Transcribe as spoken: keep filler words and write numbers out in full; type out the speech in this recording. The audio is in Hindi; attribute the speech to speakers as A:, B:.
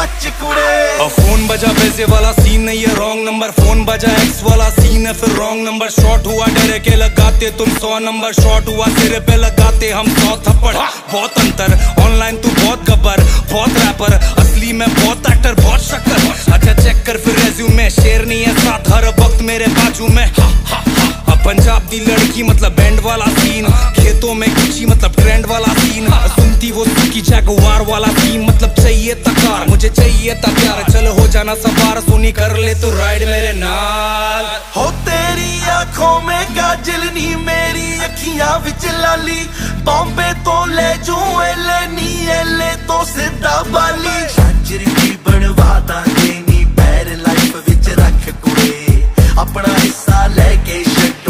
A: बच कुड़े।
B: और फोन बजा पैसे वाला सीन नहीं है, रॉन्ग नंबर। फोन बजा एक्स वाला सीन है, फिर रॉन्ग नंबर। शॉट हुआ डरे के लगाते तुम सौ नंबर, शॉट हुआ सिरे पे लगाते हम सौ थप्पड़। बहुत अंतर, ऑनलाइन तू बहुत गब्बर, बहुत रैपर, असली में बहुत एक्टर, बहुत शक्कर। अच्छा चेक कर फिर रेज्यूमे, शेर नहीं है साथ हर वक्त मेरे बाजू में। अब पंजाब दी लड़की मतलब बैंड वाला सीन, खेतों में गुच्ची मतलब ट्रेंड वाला सीन, सुनती वो की जगुआर वाला सीन मतलब चाहिए तकार, मुझे चाहिए था प्यार। चल हो जाना सवार, सुनी कर ले तो राइड मेरे नाल।
A: हो तेरी आंखों में काजल नी, मेरी अखियां विच लाली, बॉम्बे तो ले जू एले नी, एले तो सीधा बाली। साजरी भी बनवा दांगे नी, पैर लाइफ विच रख कुड़े, अपना हिस्सा लेके छड्डो